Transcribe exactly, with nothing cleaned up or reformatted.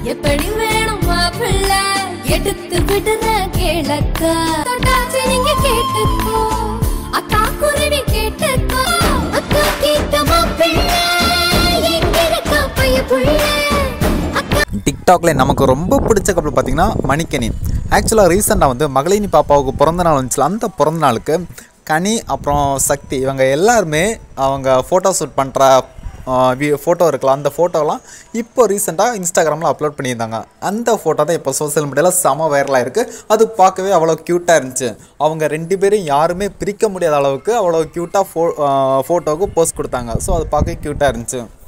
எப்படி வேணும் மாப்பிள்ள எடுத்து விடுற கேளக்கா தொட்டாச்சு நீங்க கேட்டுக்கோ அக்கா குருவி கேட்டுக்கோ அக்கா கேட்ட மாப்பிள்ள எங்க இருக்கா பைய புள்ள டிக்டாக்ல நமக்கு ரொம்ப பிடிச்ச கப்பல் பார்த்தீங்கன்னா மணிக்கனி. ஆக்சுவலாக ரீசெண்டாக வந்து மகளினி பாப்பாவுக்கு பிறந்த நாள் வந்துச்சுல, அந்த பிறந்த நாளுக்கு கனி அப்புறம் சக்தி இவங்க எல்லாருமே அவங்க ஃபோட்டோ ஷூட் பண்ணுற ஃபோட்டோ இருக்கலாம், அந்த ஃபோட்டோலாம் இப்போ ரீசெண்டாக இன்ஸ்டாகிராமில் அப்லோட் பண்ணியிருந்தாங்க. அந்த ஃபோட்டோ தான் இப்போ சோசியல் மீடியாவில் செம வைரலாக இருக்குது. அது பார்க்கவே அவ்வளோ க்யூட்டாக இருந்துச்சு. அவங்க ரெண்டு பேரும் யாருமே பிரிக்க முடியாத அளவுக்கு அவ்வளோ க்யூட்டாக ஃபோ ஃபோட்டோவுக்கு போஸ்ட் கொடுத்தாங்க. ஸோ அது பார்க்க க்யூட்டாக இருந்துச்சு.